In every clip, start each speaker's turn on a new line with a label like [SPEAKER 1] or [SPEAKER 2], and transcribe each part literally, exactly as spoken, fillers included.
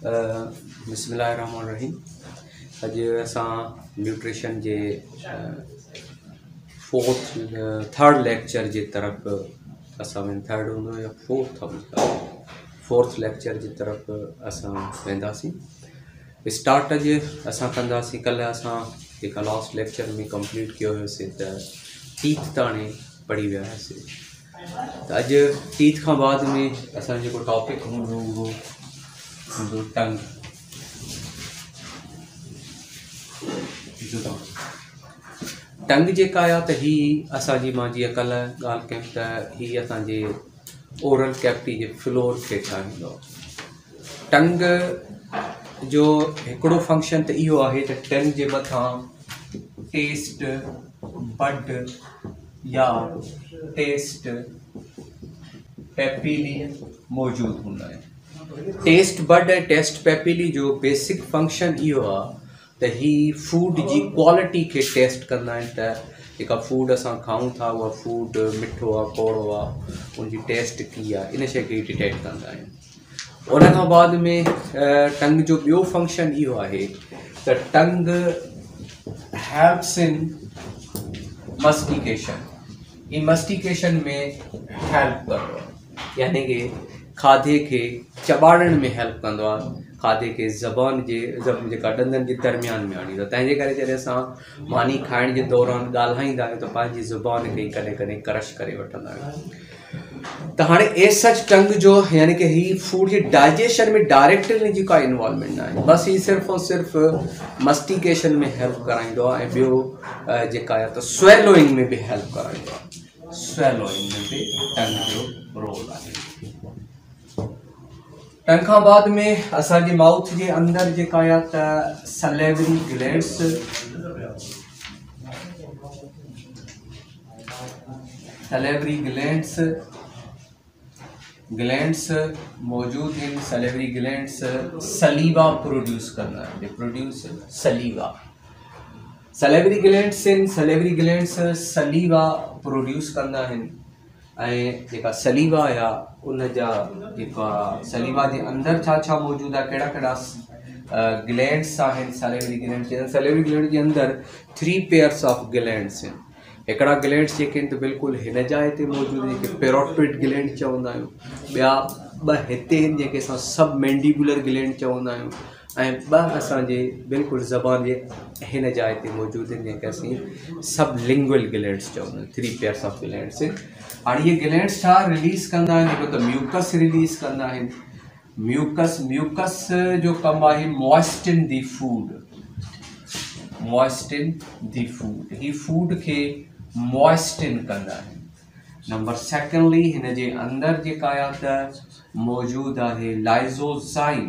[SPEAKER 1] बिस्मिल्लाहिर्रहमानिर्रहीम। अॼु असां न्यूट्रिशन जे फोर्थ थर्ड लेक्चर जे तरफ़ असां थर्ड हूंदो या फोर्थ फोर्थ लेक्चर जी तरफ़ असां वेंदासीं। स्टार्ट अॼु असां कंदासीं। कल्ह असां जेका लास्ट लेक्चर में कंप्लीट कयो हुयोसीं त टीथ ताणी पढ़ी विया हुआसीं। त अॼु टीथ खां बाद में असांजो जेको टॉपिक हूंदो उहो हूंदो टंग। टंग जेका आहे त ही असांजी मां जीअं कल्ह ॻाल्हि कयमि त ही असांजे ओरल कैविटी जे फ्लोर खे ठाहींदो आहे। टंग जो हिकिड़ो फंक्शन त इहो आहे त टंग जे मथां टेस्ट बड या टेस्ट पेपिली मौजूदु हूंदा आहिनि। टेस्ट बड ऐं टेस्ट पेपिली जो बेसिक फंक्शन इहो आहे त ही फूड जी क्वालिटी खे टेस्ट कंदा आहिनि त जेका फूड असां खाऊं था उहा फूड मिठो आहे कौड़ो आहे, उनजी टेस्ट कीअं आहे, इन शइ खे डिटेक्ट कंदा आहिनि। उन खां बाद में टंग जो ॿियो फंक्शन इहो आहे त टंग हेल्प्स इन मस्टिकेशन। ही मस्टिकेशन में हेल्प कंदो आहे, यानी कि खाधे खे चॿाड़ण में हेल्प कंदो आहे, खाधे खे ज़बान जे जेका ॾंदनि जे दरमियान में आणींदो आहे। तंहिंजे करे जॾहिं असां मानी खाइण जे दौरान ॻाल्हाईंदा आहियूं त पंहिंजी ज़ुबान खे कॾहिं कॾहिं क्रश करे वठंदा आहियूं। त हाणे ए सच टंग जो यानी कि ही फूड जे डाइजेशन में डायरेक्टली जी का इन्वॉल्वमेंट न आहे, बसि ही सिर्फ़ु और सिर्फ़ु मस्टिकेशन में हेल्प कराईंदो आहे। ऐं ॿियो जेका आहे त स्वेलोइंग में बि हेल्प कराईंदो आहे। स्वेलोइंग में बि टंग जो रोल आहे। टंग खां बाद में असांजे माउथ जे अंदरि जेका आहे त salivary glands salivary glands glands मौजूद आहिनि। सलेवरी ग्लैंड्स सलीवा प्रोड्यूस कंदा आहिनि, प्रोड्यूस सलीवा। सलेवरी ग्लैंड्स आहिनि, सलेवरी ग्लैंड्स सलीवा प्रोड्यूस कंदा आहिनि। ऐं जेका सलीवा आहे उन जा जेका सलीवा जे अंदरि छा छा मौजूदु आहे, कहिड़ा कहिड़ा ग्लैंड्स आहिनि सलेवरी ग्लैंड्स जे सलेवरी ग्लैंड जे अंदरि थ्री पेयर्स ऑफ ग्लैंड्स आहिनि। हिकिड़ा ग्लैंड्स जेके आहिनि त बिल्कुलु हिन जाइ ते मौजूदु आहिनि, जेके पेरोटिड ग्लैंड चवंदा आहियूं। ॿिया ॿ हिते आहिनि जेके असां सब मैंडिबुलर ग्लैंड चवंदा आहियूं। ऐं ॿ असांजे बिल्कुलु ज़बान जे हिन जाइ ते मौजूदु आहिनि जेके असीं सब लिंगुअल ग्लैंड्स चवंदा आहियूं। थ्री पेयर्स ऑफ ग्लैंड्स आहिनि। हाणे इहे ग्लैंड्स छा रिलीज़ कंदा आहिनि, हिकु त म्यूकस रिलीज़ कंदा आहिनि। म्यूकस म्यूकस जो कमु आहे moisten the food, moisten the food. ही फूड खे मॉइस्टन कंदा आहिनि। नंबर सेकेंडली हिन जे अंदरि जेका आहे त मौजूदु आहे लाइज़ोज़ाइम।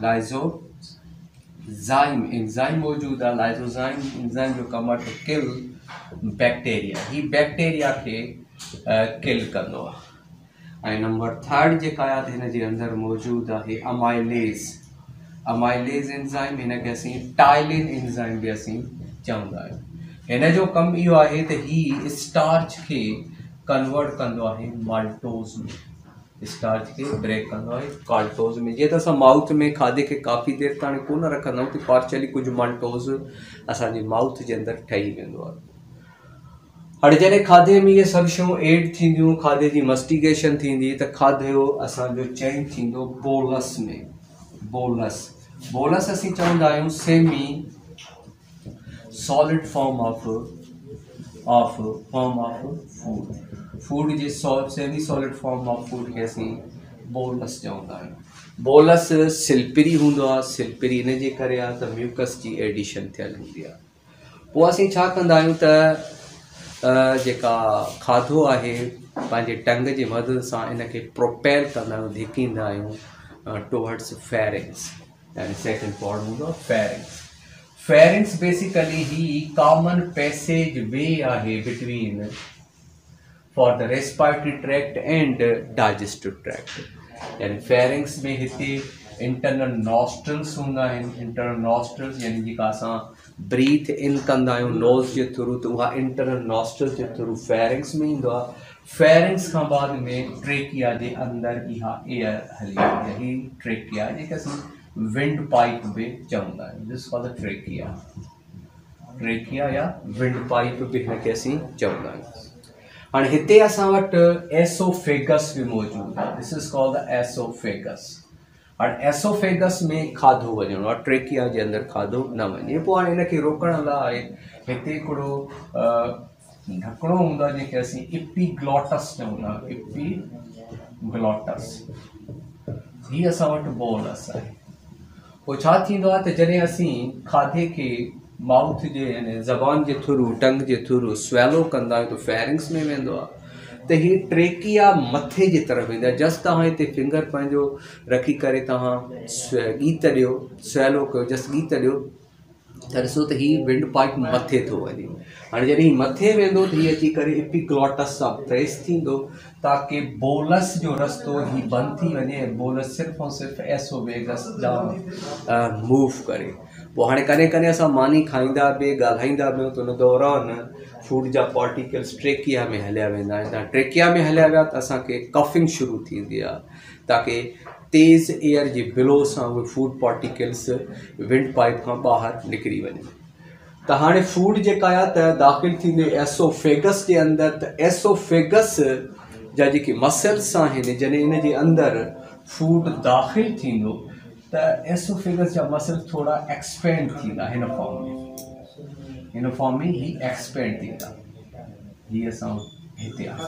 [SPEAKER 1] लाइज़ोज़ाइम एंज़ाइम मौजूदु आहे। लाइज़ोज़ाइम एंज़ाइम जो कमु आहे टू किल बैक्टीरिया। ही बैक्टीरिया खे किल कंदो आहे। ऐं नंबर थर्ड जेका आहे त हिन जे अंदरि मौजूदु आहे अमाइलेज़। अमाइलेज़ एंज़ाइम, हिन खे असीं टाइलिन एंज़ाइम बि असीं चवंदा आहियूं। हिन जो कमु इहो आहे त ही स्टार्च खे कन्वर्ट कंदो आहे माल्टोज़ में, स्टार्च खे ब्रेक कंदो आहे काल्टोज़ में। जीअं त असां माउथ में खाधे खे काफ़ी देरि ताईं कोन रखंदा आहियूं त पार्शली कुझु माल्टोज़ असांजे माउथ जे अंदरि ठही वेंदो आहे। हाणे जॾहिं खाधे में इहे सभु शयूं एड थींदियूं, खाधे जी मस्टिकेशन थींदी त खाधो असांजो चेंज थींदो बोलस में। बोलस बोलस असीं चवंदा आहियूं semi solid form of of form of food. Food जे sol semi solid form of food खे असीं बोलस चवंदा आहियूं। बोलस सिलपिरी हूंदो आहे। सिलपिरी इन जे करे आहे त म्यूकस जी एडिशन थियल हूंदी आहे। पोइ असीं छा कंदा आहियूं त जेका खाधो आहे पंहिंजे टंग जी मदद सां इन खे प्रोपेल कंदा आहियूं, धिकींदा आहियूं टुवर्ड्स फेरिंग्स। यानी सेकेंड फॉर्म हूंदो आहे फेरिंग्स। फेरिंग्स बेसिकली ही कॉमन पैसेज वे आहे between for the respiratory tract and digestive tract. यानी फेरिंग्स में हिते इंटरनल नॉस्ट्रल्स हूंदा आहिनि। इंटरनल नॉस्ट्रल्स यानी जेका असां ब्रीथ इन कंदा आहियूं नोज़ जे थ्रू, त उहा इंटरनल नॉस्ट्रल्स जे थ्रू फेरिंग्स में ईंदो आहे। फेरिंग्स खां बाद में ट्रेकिया जे अंदरि इहा एयर हली वेंदी आहे। ही ट्रेकिया जेके असीं विंड पाइप बि चवंदा आहियूं। This called the trachea. Trachea या विंड पाइप बि हिनखे असीं चवंदा आहियूं। हाणे हिते असां वटि एसोफेगस बि मौजूदु आहे। This is called the oesophagus. हाणे एसोफेगस में खाधो वञिणो आहे, ट्रेकिया जे अंदरि खाधो न वञे। पोइ हाणे हिनखे रोकण लाइ हिते हिकिड़ो ढकिणो हूंदो आहे जंहिंखे असीं इपीग्लॉटस चवंदा आहियूं। इपीग्लॉटस हीअ असां वटि बोलस आहे। पोइ छा थींदो आहे त जॾहिं असीं खाधे खे माउथ जे यानी ज़बान जे थ्रू, टंग जे थ्रू स्वेलो कंदा आहियूं त फेरिंग्स में वेंदो आहे, त हीअ ट्रेकिया मथे जी तरफ़ वेंदा आहे। जस्ट तव्हां हिते फिंगर पंहिंजो रखी करे तव्हां गीत ॾियो, स्वेलो कयो, जस्ट गीत ॾियो त ॾिसो त हीअ विंड पाइप मथे थो वञे। हाणे जॾहिं हीअ मथे वेंदो त हीअ अची करे इपीग्लॉटस सां प्रेस थींदो ताकी बोलस जो रस्तो हीअ बंदि थी वञे ऐं बोलस सिर्फ़ु ऐं सिर्फ़ु एसोफेगस ॾांहुं मूव करे। पोइ हाणे कॾहिं कॾहिं असां मानी खाईंदा बि ॻाल्हाईंदा बि त उन दौरान फूड जा पार्टिकल्स ट्रेकिया में हलिया वेंदा आहिनि। तव्हां ट्रेकिया में हलिया विया त असांखे कफिंग शुरू थींदी आहे ताकी तेज़ एयर जे बिलो सां उहे फूड पार्टिकल्स विंड पाइप खां ॿाहिरि निकिरी वञनि। त हाणे फूड जेका आहे त दाख़िल थींदे एसोफेगस जे अंदरि, त एसोफेगस जा जेके मसल्स आहिनि जॾहिं इन जे अंदरि फूड दाख़िल थींदो त एसोफेगस जा मसल थोरा एक्सपेंड थींदा हिन फॉर्म में। हिन फॉर्म में ही एक्सपेंड थींदा। हीअ असां हिते आहे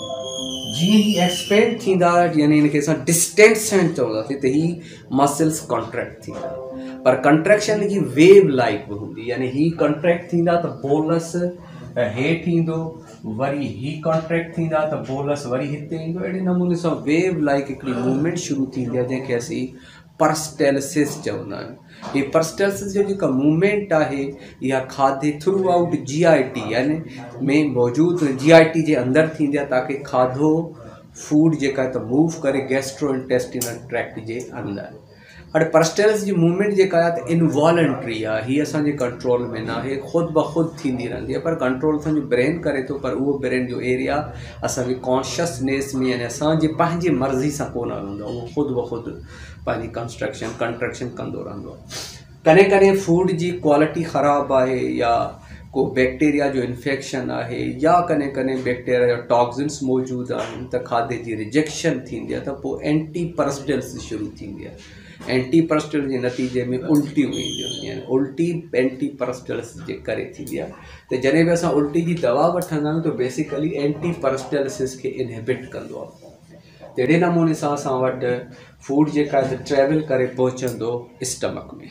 [SPEAKER 1] जीअं ही एक्सपेंड थींदा यानी हिनखे असां डिस्टेंशन चवंदासीं त ही मसल्स कॉन्ट्रैक्ट थींदा। पर कंट्रैक्शन जी वेव लाइक बि हूंदी, यानी ही कॉन्ट्रैक्ट थींदा त बोलस हेठि ईंदो, वरी ही कॉन्ट्रैक्ट थींदा त बोलस वरी हिते ईंदो। अहिड़े नमूने सां वेव लाइक हिकिड़ी मूवमेंट शुरू थींदी आहे जंहिंखे असीं परस्टेलिसिस चवंदा आहियूं। हीअ परस्टेलिसिस जो जेका मूवमेंट आहे इहा खाधे throughout G I T यानी में मौजूदु जी आई टी जे अंदरि थींदी आहे ताकी खाधो फूड जेका त मूव करे गैस्ट्रो इंटेस्टिनल ट्रैक्ट जे अंदरि। हाणे परस्टेलिसिस जी मूवमेंट जेका आहे त इनवॉलंट्री आहे, हीअ असांजे कंट्रोल में न आहे, ख़ुदि ब ख़ुदि थींदी रहंदी आहे। पर कंट्रोल असांजो ब्रेन करे थो, पर उहो ब्रेन जो एरिया असांजे कॉन्शियसनेस में यानी असांजे पंहिंजे मर्ज़ी सां कोन हलंदो आहे, उहो ख़ुदि ब ख़ुदि पंहिंजी कंस्ट्रक्शन कंट्रैक्शन कंदो रहंदो आहे। कॾहिं कॾहिं फूड जी क्वालिटी ख़राबु आहे या को बैक्टीरिया जो इन्फेक्शन आहे या कॾहिं कॾहिं बैक्टीरिया जा टॉक्सिन्स मौजूदु आहिनि त खाधे जी रिजेक्शन थींदी आहे, त पोइ एंटी परस्टेलिसिस शुरू थींदी आहे। एंटी परस्टेलिसिस जे नतीजे में उल्टियूं ईंदियूं आहिनि, यानी उल्टी एंटी परस्टेलिसिस जे करे थींदी आहे। त जॾहिं बि असां उल्टी जी दवा वठंदा आहियूं त बेसिकली एंटी परस्टेलिसिस खे इनहिबिट कंदो आहे। त अहिड़े नमूने सां असां वटि फूड जेका आहे त ट्रेवल करे पहुचंदो स्टमक में।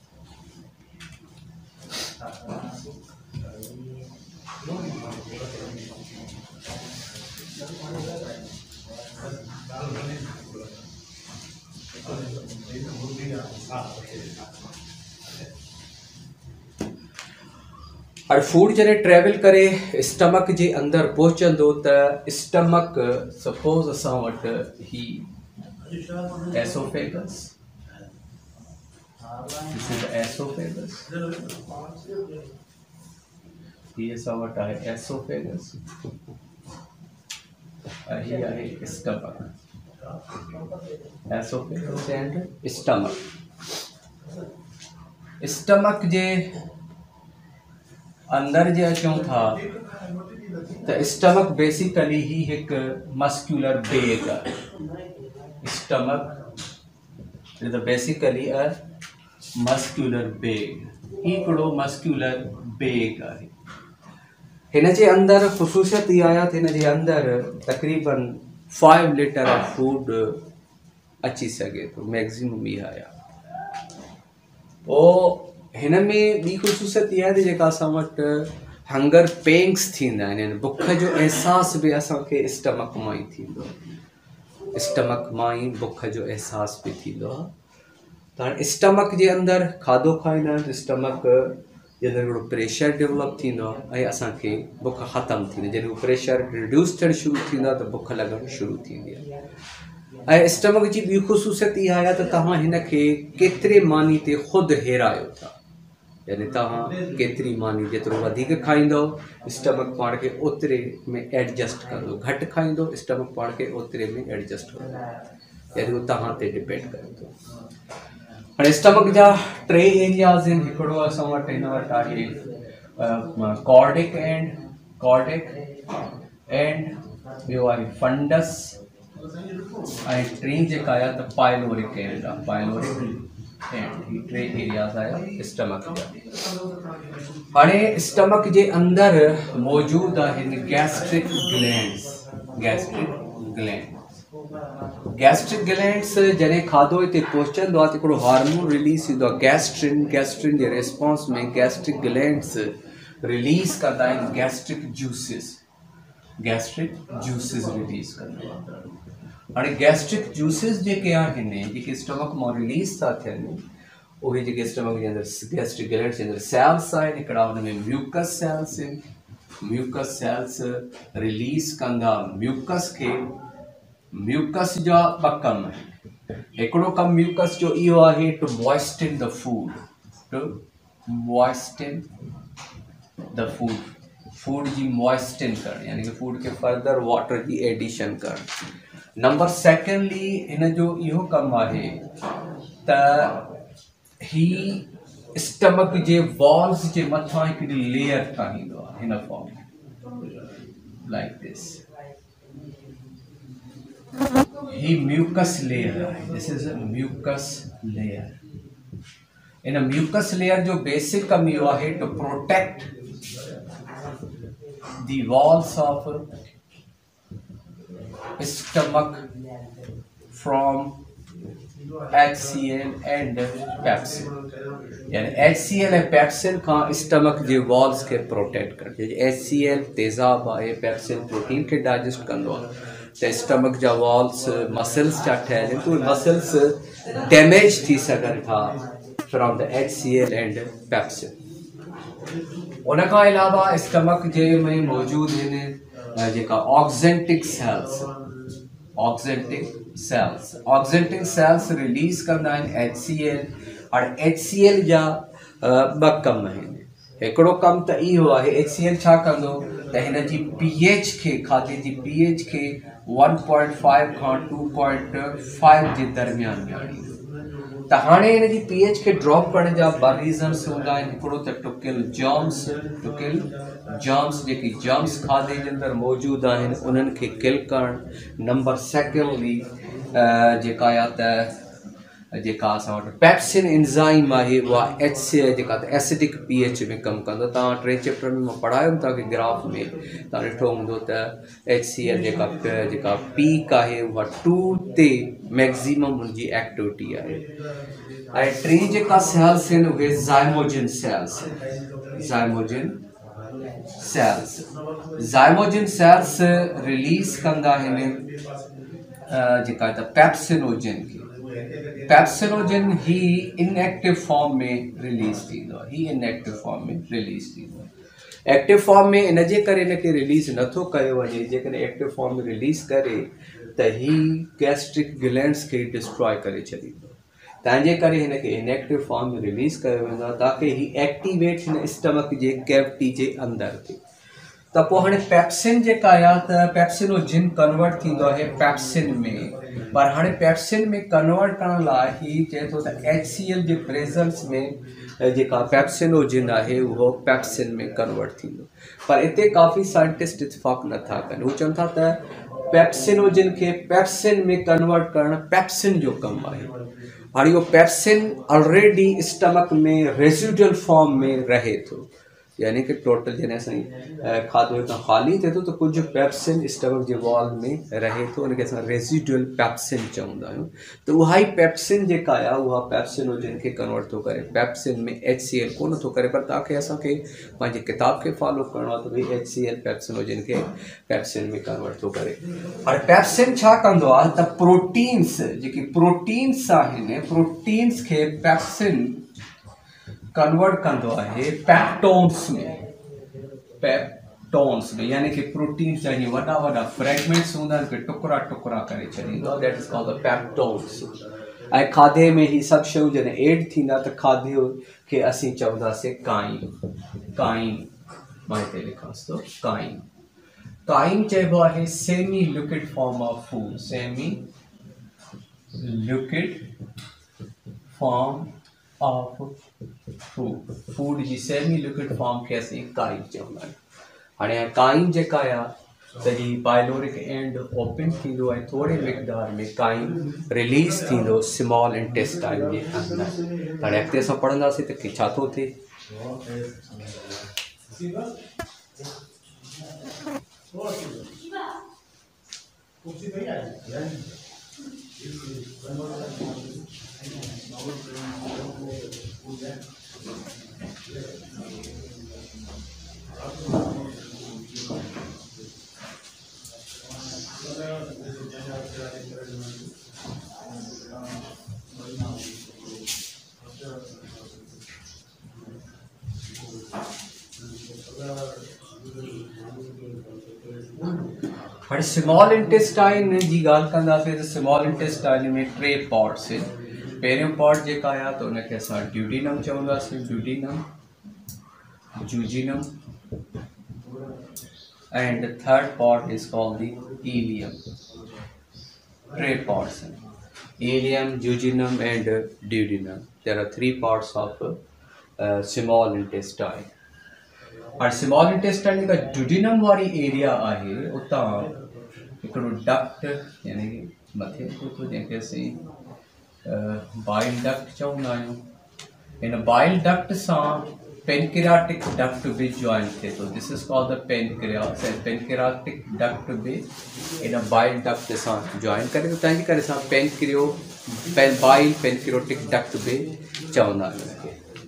[SPEAKER 1] और फूड जॾहिं ट्रेवल करे स्टमक जे अंदरि पहुचंदो त स्टमक सपोज असां वटि ही एसोफेगस, दिस इज एसोफेगस, ही असां वटि आहे एसोफेगस, ही आहे stomach. Oesophagus and stomach. Stomach जे अंदर जे अचूं था त स्टमक बेसिकली ही हिकु मस्क्यूलर बेग आहे। Stomach is basically a muscular bag, हिकिड़ो मस्क्यूलर बेग आहे। हिन जे अंदरि ख़ुशूसियत इहा आहे त हिन जे अंदरि तक़रीबन फाइव लीटर ऑफ फूड अची सघे थो, मैक्सिमम इहा आहे। पोइ हिन में ॿी ख़ुशूसियत इहा आहे त जेका असां वटि हंगर पेंग्स थींदा आहिनि, यानी बुख जो अहसासु बि असांखे स्टमक मां ई थींदो आहे। स्टमक मां ई बुख जो अहसासु बि थींदो आहे। त हाणे स्टमक जे अंदरि खाधो खाईंदा आहियूं त स्टमक जे अंदरि हिकिड़ो प्रेशर डेवलप थींदो आहे ऐं असांखे बुख ख़तमु थींदी आहे। जॾहिं उहो प्रेशर रिड्यूस थियणु शुरू थींदो आहे त बुख लॻणु शुरू थींदी आहे। ऐं स्टमक जी ॿी ख़ुशूसियत इहा आहे त तव्हां हिन खे केतिरे मानी ते ख़ुदि हेरायो था, यानी तव्हां केतिरी मानी जेतिरो वधीक खाईंदव स्टमक पाण खे ओतिरे में एडजस्ट कंदो, घटि खाईंदो स्टमक पाण खे ओतिरे में एडजस्ट कंदो, यानी उहो तव्हां ते डिपेंड करे थो। हाणे स्टमक जा टे एरियाज़ आहिनि। हिकिड़ो असां वटि हिन वटि आहे कॉर्डिक एंड कॉर्डिक एंड ॿियो आहे फंडस ऐं टी जेका आहे त पाइलोरिक एंड आहे पाइलोरिक एंड ही टे एरियाज़ आया स्टमक जा। हाणे स्टमक जे अंदरि मौजूदु आहिनि gastric glands gastric gland gastric glands जॾहिं खाधो हिते पहुचंदो आहे त हिकिड़ो हार्मोन रिलीज़ थींदो आहे गैस्ट्रिन गैस्ट्रिन जे रिस्पॉन्स में गैस्ट्रिक ग्लैंड्स रिलीज़ कंदा आहिनि gastric juices gastric juices release कंदो आहे। हाणे गैस्ट्रिक जूसिस जेके आहिनि जेके स्टमक मां रिलीज़ था थियनि उहे जेके स्टमक जे अंदरि गैस्ट्रिक ग्लैंड्स जे अंदरि सेल्स आहिनि हिकिड़ा हुन में म्यूकस सेल्स आहिनि। म्यूकस सेल्स रिलीज़ कंदा म्यूकस खे। म्यूकस जा ॿ कम आहिनि। हिकिड़ो कमु म्यूकस जो इहो आहे to moisten the food to moisten the food food जी मॉइस्टन करणु यानी कि फूड खे फर्दर वाटर जी एडिशन करणु। नंबर सेकेंडली हिन जो इहो कमु आहे त ही स्टमक जे वॉल्स जे मथां हिकिड़ी लेयर ठाहींदो आहे हिन फॉर्म लाइक दिस ही म्यूकस लेयर है। This is a mucus layer. इन म्यूकस लेयर जो बेसिक कम यो है to protect the walls of stomach from H C L and pepsin यानी H C L and pepsin का स्टमक जे वॉल्स के प्रोटेक्ट कर। एच सी एल तेज़ाब है पेप्सिन प्रोटीन के डाइजेस्ट कंदो आहे त स्टमक जा वॉल्स मसल्स जा ठहियल आहिनि त उहे मसल्स डैमेज थी सघनि था from the H C L and pepsin. उन खां अलावा स्टमक जे में मौजूदु आहिनि जेका oxyntic cells oxyntic cells oxyntic cells release कंदा आहिनि एच सी एल। हाणे एच सी एल जा ॿ कम आहिनि। हिकिड़ो कमु त इहो आहे एच सी एल छा कंदो त हिन जी पी एच खे खाधे जी पी एच खे वन पॉइंट फाइव खां टू पॉइंट फाइव जे दरमियान में आणींदो। त हाणे हिन जी पी एच खे ड्रॉप करण जा ॿ रीज़न्स हूंदा आहिनि। हिकिड़ो त to kill germs to kill germs जेकी जर्म्स खाधे जे अंदरि मौजूदु आहिनि उन्हनि खे किल करणु। नंबर सेकेंडली जेका आहे त जेका असां वटि पेप्सिन एंजाइम आहे उहा एच सी जेका त एसिडिक पी एच में कमु कंदो। तव्हां टे चैप्टरनि में मां पढ़ायुमि तव्हांखे ग्राफ में तव्हां ॾिठो हूंदो त एच सी एल जेका जेका पीक आहे उहा टू ते मैक्सिमम हुनजी एक्टिविटी आहे। ऐं टी जेका सेल्स आहिनि उहे zymogen cells zymogen cells zymogen cells release कंदा आहिनि जेका त पेप्सिनोजिन खे। पेप्सिनोजिन ही इनएक्टिव फॉर्म में रिलीज़ थींदो आहे ही इनएक्टिव फॉर्म में रिलीज़ थींदो आहे। एक्टिव फॉर्म में इन जे करे इनखे रिलीज़ नथो कयो वञे जेकॾहिं एक्टिव फॉर्म में रिलीज़ करे त ही गैस्ट्रिक ग्लैंड्स खे डिस्ट्रॉय करे छॾींदो। तंहिंजे करे हिनखे इनएक्टिव फॉर्म में रिलीज़ कयो वेंदो आहे ताकी ही एक्टिवेट हिन स्टमक जे कैविटी जे अंदरि थिए। त पोइ हाणे पेप्सिन जेका आहे त पेप्सिनोजिन कन्वर्ट थींदो आहे पेप्सिन में। पर हाणे पेप्सिन में कन्वर्ट करण लाइ ही चए थो त एच सी एल जे प्रेज़ेंस में जेका पेप्सिनोजिन आहे उहो पेप्सिन में कन्वर्ट थींदो। पर हिते काफ़ी साइंटिस्ट इतफ़ाक़ नथा कनि। हू चवनि था त पेप्सिनोजिन खे पेप्सिन में कन्वर्ट करणु पेप्सिन जो कमु आहे। हाणे इहो पेप्सिन ऑलरेडी स्टमक में रेसिडुअल फॉर्म में रहे थो यानी कि टोटल जॾहिं असां खाधो हितां ख़ाली थिए थो त कुझु पेप्सिन स्टमक जे वॉल में रहे थो उनखे असां रेसिडुअल पेप्सिन चवंदा आहियूं। त उहा ई पेप्सिन जेका आहे उहा पेप्सिनोजिन खे कन्वर्ट थो करे पेप्सिन में एच सी एल कोन थो करे। पर तव्हांखे असांखे पंहिंजी किताब खे फॉलो करिणो आहे त भई एच सी एल पेप्सिनोजिन खे पेप्सिन में कन्वर्ट थो करे। हाणे पेप्सिन छा कंदो आहे त प्रोटीन्स जेके प्रोटीन्स आहिनि प्रोटीन्स खे पेप्सिन कन्वर्ट कंदो आहे पेप्टोन्स में पेप्टोन्स में यानी कि प्रोटीन जा हीअं वॾा वॾा फ्रेगमेंट्स हूंदा आहिनि कि टुकड़ा टुकड़ा करे छॾींदो आहे that is called the peptones. ऐं खाधे में ही सभु शयूं जॾहिं एड थींदा त खाधे खे असीं चवंदासीं काइन काइन मां हिते लिखांसि थो काइन काइन चइबो आहे semi liquid form of food semi liquid form of food food जी सेमी लिक्विड फॉर्म खे असीं काइम चवंदा आहियूं। हाणे काइम जेका आहे त जी पायलोरिक एंड ओपन थींदो ऐं थोरे मिक़दार में काइम रिलीज़ थींदो स्मॉल इंटेस्टाइन जे अंदरि। हाणे अॻिते असां पढ़ंदासीं त छा थो थिए। हाणे स्मॉल इंटेस्टाइन जी ॻाल्हि कंदासीं त स्मॉल इंटेस्टाइन में टे पॉट्स आहिनि। पहिरियों पॉट जेका आहे त उनखे असां ड्यूडीनम चवंदासीं, duodenum, jejunum and third part is called the ileum. टे पॉट्स आहिनि, ileum, jejunum and duodenum. There are three parts of small intestine. और स्मॉल इंटेस्टाइन जेका ड्यूडीनम वारी एरिया आहे उतां हिकिड़ो डक्ट यानी कि मथे थो जंहिंखे असीं बाइल डक्ट चवंदा आहियूं। हिन बाइल डक्ट सां पेनक्रियाटिक डक्ट भी जॉइन थिए थो। This is called the pancreas and pancreatic duct भी इन बाइल डक्ट सां जॉइन करे थो। तंहिंजे करे असां पेनक्रियो पेन बाइल पेनक्रियोटिक डक्ट भी चवंदा आहियूं।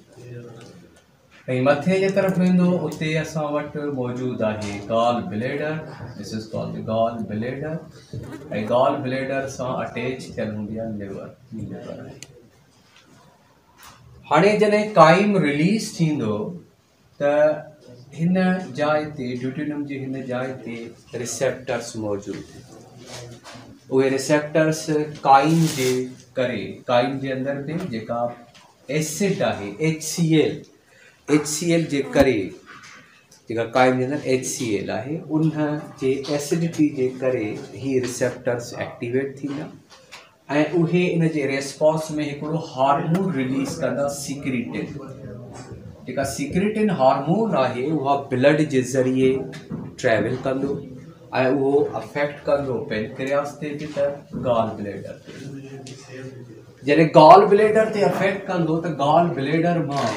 [SPEAKER 1] ऐं मथे जे तरफ़ वेंदो उते असां वटि मौजूदु आहे gall bladder. This is called the gall bladder ऐं गॉल ब्लेडर सां अटैच थियल हूंदी आहे लिवर लिवर। हाणे जॾहिं काइम रिलीज़ थींदो त हिन जाइ ते ड्यूडीनम जी हिन जाइ ते रिसेप्टर्स मौजूदु। उहे रिसेप्टर्स काइम जे करे काइम जे अंदरि बि जेका एसिड आहे H C L H C L जे करे जेका काइम जे अंदरि एच सी एल आहे उन जे एसिडिटी जे करे ही रिसेप्टर्स एक्टिवेट थींदा ऐं उहे इन जे रेस्पॉन्स में हिकिड़ो हार्मोन रिलीज़ कंदा सीक्रेटिन। जेका सीक्रेटिन हार्मोन आहे उहा ब्लड जे ज़रिए ट्रेवल कंदो ऐं उहो अफेक्ट कंदो पेनक्रियास ते बि त गॉल ब्लेडर ते। जॾहिं गॉल ब्लेडर ते अफेक्ट कंदो त गॉल ब्लेडर मां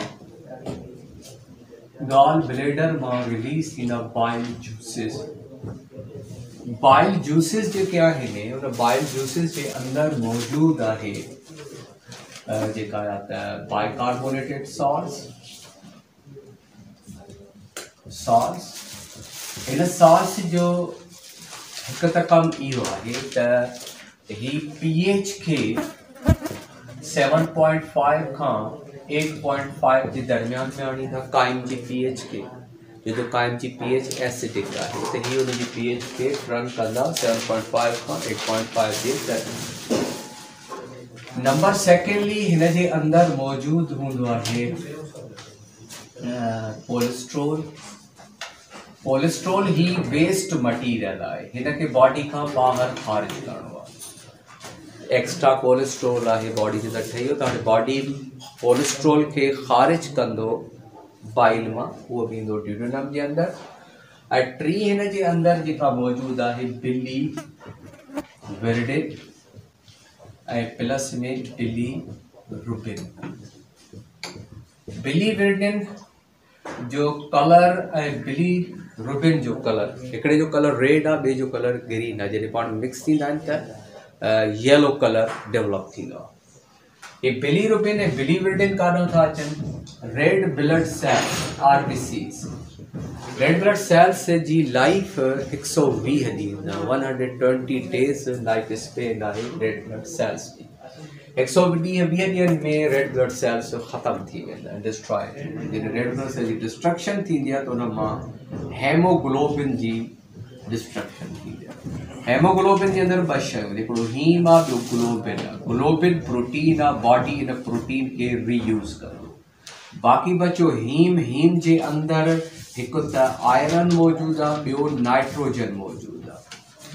[SPEAKER 1] गॉल ब्लेडर मां रिलीज़ थींदा बाइल जूसिस। बाइल जूसिस जेके आहिनि उन बाइल जूसिस जे अंदरि मौजूदु आहे जेका त बाइकार्बोनेटेड सॉल्ट्स सॉल्ट्स हिन सॉल्ट्स जो हिकु त कमु इहो आहे त ही पीएच खे सेवन पॉइंट फाइव खां एट पॉइंट फाइव जे दरमियान में आणींदा। काइम जी पीएच खे जो काइम जी पीएच एसिडिक आहे त ही उन जी पीएच खे रन कंदा सेवन पॉइंट फाइव खां एट पॉइंट फाइव जे दरमियान। नंबर सेकेंडली हिन जे अंदरि मौजूदु हूंदो आहे कोलेस्ट्रोल। कोलेस्ट्रोल ही वेस्ट मटीरियल आहे, हिन खे बॉडी खां ॿाहिरि ख़ारिज करणो आहे। एक्स्ट्रा कोलेस्ट्रोल आहे बॉडी जे अंदरि ठही वियो त हाणे बॉडी कोलेस्ट्रोल खे ख़ारिज कंदो बाइल मां, उहो बि ईंदो ड्यूडीनम जे अंदरि। ऐं टी हिन जे अंदरि जेका मौजूदु आहे बिली विरडिन ऐं प्लस में बिली रुबिन। बिली विरडिन जो कलर ऐं बिली रुबिन जो कलर, हिकिड़े जो कलर रेड आहे ॿिए जो कलर ग्रीन आहे। जॾहिं पाण मिक्स थींदा आहिनि त येलो कलर डेवलप थींदो आहे। ये बिली रुबिन ऐं बिली विरडिन काॾों था अचनि? Red blood cells R B Cs. Red blood cells जी लाइफ हिकु सौ वीह ॾींहं one hundred twenty days life span आहे रेड ब्लड सेल्स जी। हिकु सौ वीह वीह ॾींहंनि में रेड ब्लड सेल्स ख़तमु थी वेंदा आहिनि, डिस्ट्रॉय थी वेंदा आहिनि। जॾहिं रेड ब्लड सेल जी डिस्ट्रक्शन थींदी आहे त उन मां हेमोग्लोबिन जी डिस्ट्रक्शन थींदी आहे। हेमोग्लोबिन जे अंदरि ॿ शयूं, हिकिड़ो हीम आहे ॿियो ग्लोबिन आहे। ग्लोबिन प्रोटीन आहे, बॉडी इन प्रोटीन खे रीयूज़ कंदो। बाक़ी बचो हीम। हीम जे अंदरि हिकु त आयरन मौजूदु आहे ॿियो नाइट्रोजन मौजूदु आहे।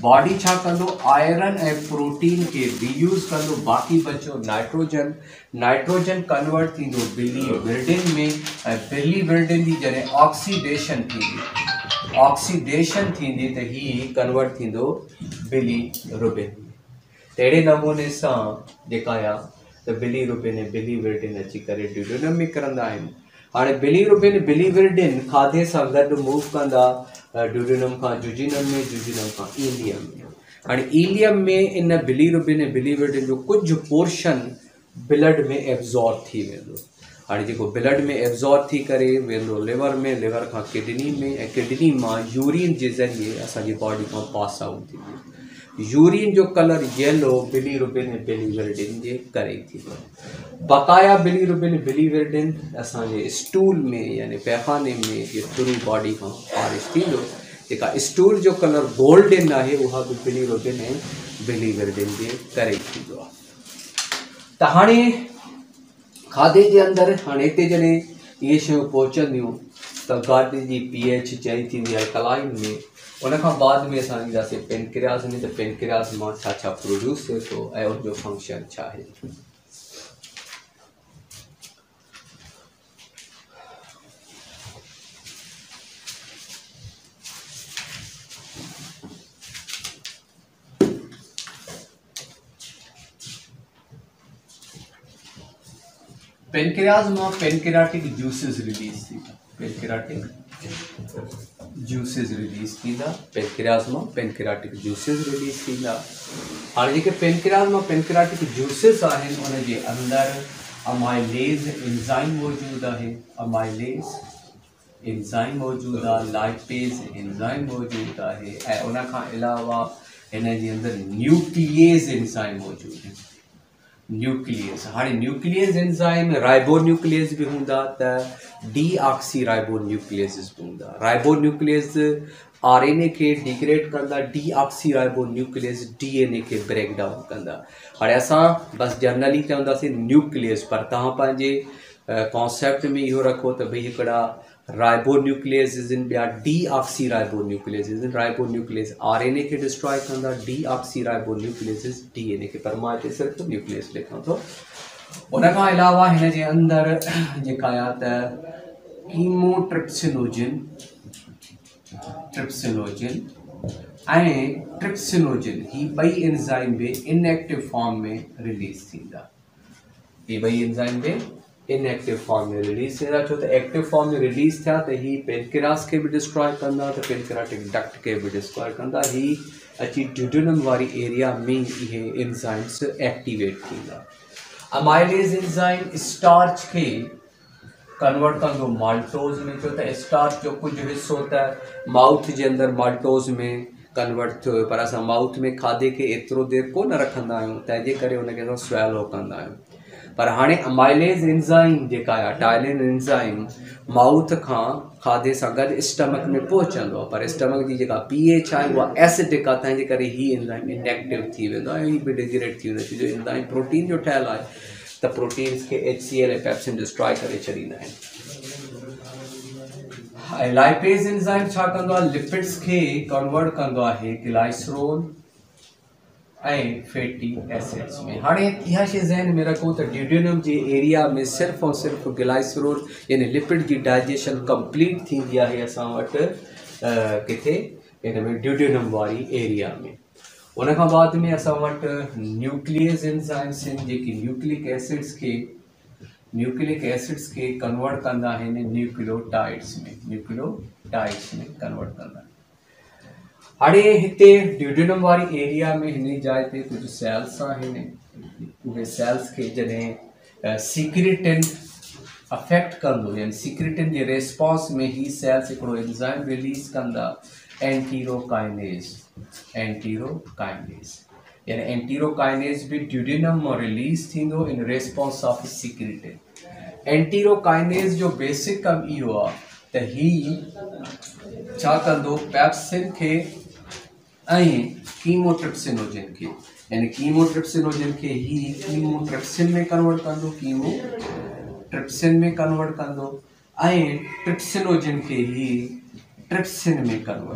[SPEAKER 1] बॉडी छा कंदो आयरन ऐं प्रोटीन के रीयूज़ कंदो, बाक़ी बचो नाइट्रोजन नाइट्रोजन कन्वर्ट थींदो बिलीवर्डिन में, ऐं बिलीवर्डिन जी जॾहिं ऑक्सीडेशन थींदी ऑक्सीडेशन थींदी त ही कन्वर्ट थींदो बिलीरुबिन में। तहिड़े नमूने सां जेका आहे त बिलीरुबिन ऐं बिलीवर्डिन अची करे ड्यूडेनम में किरंदा आहिनि। हाणे बिलीरुबिन बिलीवर्डिन खाधे सां गॾु मूव कंदा ड्यूडेनम खां जुजिनम में, जुजिनम खां ईलियम में। हाणे ईलियम में इन बिलीरुबिन ऐं बिलीवर्डिन जो कुझु पोर्शन ब्लड में एब्जॉर्ब थी वेंदो। हाणे जेको ब्लड में एब्जॉर्ब थी करे वेंदो लिवर में, लिवर खां किडनी में, ऐं किडनी मां यूरिन जे ज़रिए असांजी बॉडी खां पास आउट थींदो। यूरिन जो कलर येलो बिलीरुबिन ऐं बिलीवर्डिन जे करे थींदो। बक़ाया बिलीरुबिन बिलीवर्डिन असांजे स्टूल में यानी पैखाने में जे थ्रू बॉडी खां ख़ारिज थींदो। जेका स्टूल जो कलर गोल्डन आहे उहा बि बिलीरुबिन ऐं बिलीवर्डिन जे करे थींदो आहे। त हाणे खाधे जे अंदरि हाणे हिते जॾहिं इहे शयूं पहुचंदियूं त गाॾी जी पी एच चई थींदी आहे कलाइन में। उन खां बाद में असां ईंदासीं पेनक्रियास में, त पेनक्रियास मां छा छा प्रोड्यूस थिए थो ऐं उनजो फंक्शन छा आहे। पेनक्रियास मां पेनक्रियाटिक जूसिस रिलीज थींदा पेनक्रियाटिक जूसिस रिलीज थींदा पेनक्रियास मां पेनक्रियाटिक जूसिस रिलीज थींदा। हाणे जेके पेनक्रियास मां पेनक्रियाटिक जूसिस आहिनि उनजे अंदरि अमाइलेज एंजाइम मौजूदु आहे, अमाइलेज एंजाइम मौजूदु आहे, लाइपेज एंजाइम मौजूदु आहे, ऐं उन खां अलावा हिन जे अंदरि न्यूक्लिएज एंजाइम मौजूदु आहिनि। न्यूक्लियस हाणे न्यूक्लियस एंजाइम राइबो न्यूक्लियस बि हूंदा त डी ऑक्सी राइबो न्यूक्लियस बि हूंदा। Ribonucleases R N A खे डिग्रेड कंदा, deoxyribonucleases D N A खे ब्रेक डाउन कंदा। हाणे असां बसि जनरली चवंदासीं न्यूक्लियस, पर तव्हां पंहिंजे कॉन्सेप्ट में इहो रखो त भई हिकिड़ा राइबो न्यूक्लियस आहिनि, ॿिया डी ऑक्सी राइबो न्यूक्लियस आहिनि। Ribonucleases R N A खे डिस्ट्रॉय कंदा, deoxyribonucleases D N A खे, पर मां हिते सिर्फ़ु न्यूक्लियस लिखां थो। उन खां अलावा हिन जे अंदरि जेका आहे त कीमोट्रिप्सिनोजिन ट्रिप्सिनोजिन ऐं ट्रिप्सिनोजिन ही ॿई एंजाइम बि इनएक्टिव फॉर्म में रिलीज़ थींदा। ही ॿई एंजाइम बि इनएक्टिव फॉर्म में रिलीज़ थींदा, छो त एक्टिव फॉर्म में रिलीज़ थिया त ही पेनक्रियास खे बि डिस्ट्रॉय कंदा, त पेनक्रियाटिक डक्ट खे बि डिस्ट्रॉय कंदा। ही अची ड्यूडेनम वारी एरिया में इहे एंजाइम्स एक्टिवेट थींदा। अमाइलेज एंजाइम स्टार्च खे कन्वर्ट कंदो माल्टोज में, छो त स्टार्च जो कुझु हिसो त माउथ जे अंदरि माल्टोज में कन्वर्ट थियो, पर असां माउथ में खाधे खे एतिरो देरि कोन रखंदा आहियूं, तंहिंजे करे उनखे असां स्वेलो कंदा आहियूं। पर हाणे अमाइलेज एंजाइम जेका आहे टाइलिन एंजाइम माउथ खां खाधे सां गॾु स्टमक में पहुचंदो आहे, पर स्टमक जी जेका पी एच आहे उहा एसिडिक आहे, तंहिंजे करे ही एंजाइम इनएक्टिव थी वेंदो आहे, ही बि डिग्रेड थी वेंदो आहे। छो जो एंजाइम प्रोटीन जो ठहियलु आहे त प्रोटीन्स खे एच सी एल ऐं पेप्सिन डिस्ट्रॉय करे छॾींदा आहिनि। ऐं लाइपेज एंजाइम छा कंदो आहे, लिपिड्स खे कन्वर्ट कंदो आहे ग्लाइसरोल ऐं फैटी एसिड्स में। हाणे इहा शइ ज़हन में रखो त ड्यूडेनम जे एरिया में सिर्फ़ु ऐं सिर्फ़ु ग्लाइसरोल यानी लिपिड जी डाइजेशन कंप्लीट थींदी आहे असां वटि किथे हिन में ड्यूडेनम वारी एरिया में। उन खां बाद में असां वटि न्यूक्लियस एंजाइम्स आहिनि जेकी न्यूक्लिक एसिड्स खे न्यूक्लिक एसिड्स खे कन्वर्ट कंदा आहिनि न्यूक्लियोटाइड्स में, न्यूक्लियोटाइड्स में कन्वर्ट कंदा आहिनि। हाणे हिते ड्यूडेनम वारी एरिया में हिन जाइ ते कुझु सेल्स आहिनि, उहे सेल्स खे जॾहिं सीक्रेटिन अफेक्ट कंदो यानी सीक्रेटिन जे रेस्पॉन्स में ही सेल्स हिकिड़ो एंजाइम रिलीज़ कंदा एंटीरोकाइनेज एंटीरोकाइनेज यानी एंटीरोकाइनेज बि ड्यूडेनम मां रिलीज़ थींदो in response of secretin. Enterokinase जो बेसिक कमु इहो आहे त ही छा कंदो, पेप्सिन खे ऐं कीमोट्रिप्सिनोजिन खे यानी कीमोट्रिप्सिनोजिन खे ही कीमोट्रिप्सिन में कन्वर्ट कंदो, कीमोट्रिप्सिन में कन्वर्ट कंदो ऐं ट्रिप्सिनोजिन खे ही ट्रिप्सिन में कन्वर्ट कंदो।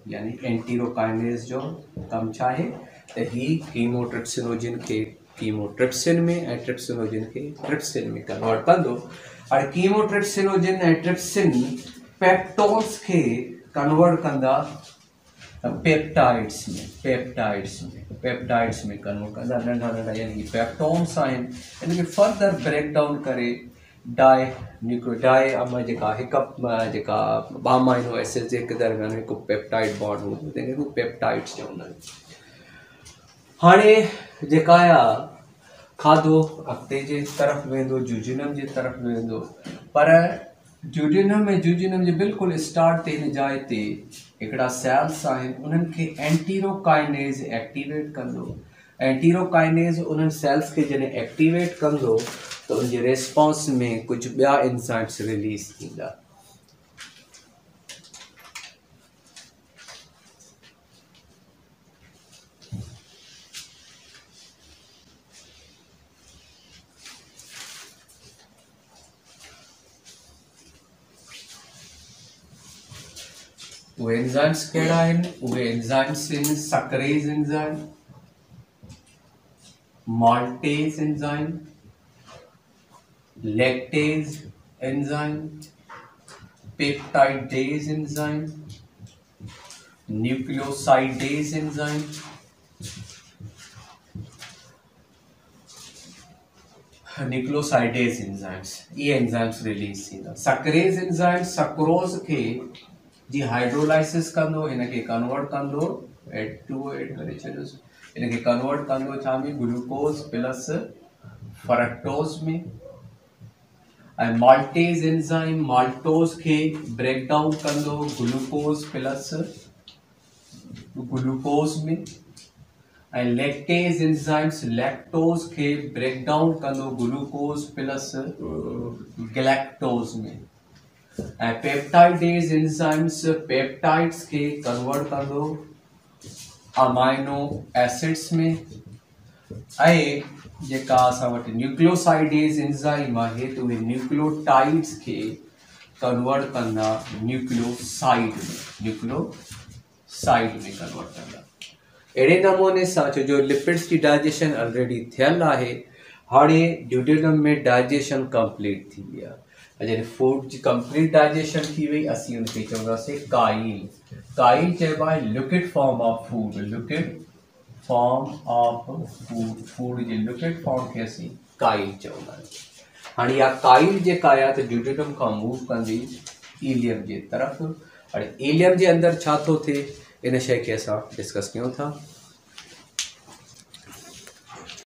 [SPEAKER 1] यानी एंटीरोकाइनेज जो कम चाहे तो ही कीमोट्रिप्सिनोजिन के कीमोट्रिप्सिन में ऐं ट्रिप्सिनोजिन के ट्रिप्सिन में कन्वर्ट कंदो और कीमोट्रिप्सिनोजिन ऐं ट्रिप्सिन पेप्टोन्स के कन्वर्ट कंदा पेप्टाइड्स में पेप्टाइड्स में पेप्टाइड्स में कन्वर्ट कंदा नंढा नंढा यानी कि पेप्टोन्स आहिनि इन खे फर्दर ब्रेक डाउन करे डाई न्यूक्लियो डाई अमा जेका हिकु जेका ॿ अमाइनो एसिड्स जे हिकु दरमियान हिकु पेप्टाइड बॉन्ड हूंदो तंहिंखे पेप्टाइड्स चवंदा आहिनि। हाणे जेका आहे खाधो अॻिते जे तरफ़ वेंदो जूजिनम जे तरफ़ वेंदो पर जूजिनम ऐं जूजिनम जे बिल्कुलु स्टार्ट ते हिन जाइ ते हिकिड़ा सेल्स आहिनि उन्हनि खे एंटीरोकाइनेज एक्टिवेट कंदो। एंटीरोकाइनेज उन्हनि सेल्स खे जॾहिं एक्टिवेट कंदो तो उनके रेस्पॉन्स में कुछ ॿिया एंजाइम्स रिलीज थींदा। वो एंजाइम्स कहिड़ा आहिनि उहे एंजाइम्स आहिनि sucrase enzyme maltase enzyme lactase enzyme, peptidase enzyme, nucleosidase enzyme, nucleosidase enzymes ये enzymes release थींदा। सक्रेज एंजाइम सक्रोज के जी हाइड्रोलाइसिस कंदो इन खे कन्वर्ट कंदो एट टू एट करे छॾियो इन खे कन्वर्ट कंदो छा में ग्लूकोज प्लस फ्रक्टोज में ऐं माल्टेज एंजाइम माल्टोज के ब्रेक डाउन कंदो ग्लूकोज प्लस ग्लूकोज में ऐं लैक्टेज एंजाइम्स लैक्टोज के ब्रेक डाउन कंदो ग्लूकोज प्लस गैलेक्टोज में ऐं पेप्टाइडेज एंजाइम्स पेप्टाइड्स के कन्वर्ट कंदो अमाइनो एसिड्स में ऐं जेका असां वटि न्यूक्लियोसाइडेज एंजाइम आहे त उहे न्यूक्लियोटाइड्स खे कन्वर्ट कंदा न्यूक्लियोसाइड में न्यूक्लियोसाइड में कन्वर्ट कंदा। अहिड़े नमूने सां छो जो लिपिड्स जी डाइजेशन ऑलरेडी थियल आहे हाणे ड्यूडेनम में डाइजेशन कंप्लीट थी वई आहे। जॾहिं फूड जी कंप्लीट डाइजेशन थी वई असीं उनखे चवंदासीं काइल। काइल चइबो आहे liquid form of food liquid form of food food जी लिक्विड फॉर्म खे असीं काइल चवंदा आहियूं। हाणे इहा काइल जेका आहे त ड्यूडेनम खां मूव कंदी इलियम जे तरफ़। हाणे इलियम जे अंदरि छा थो थिए इन शइ खे असां डिस्कस कयूं था।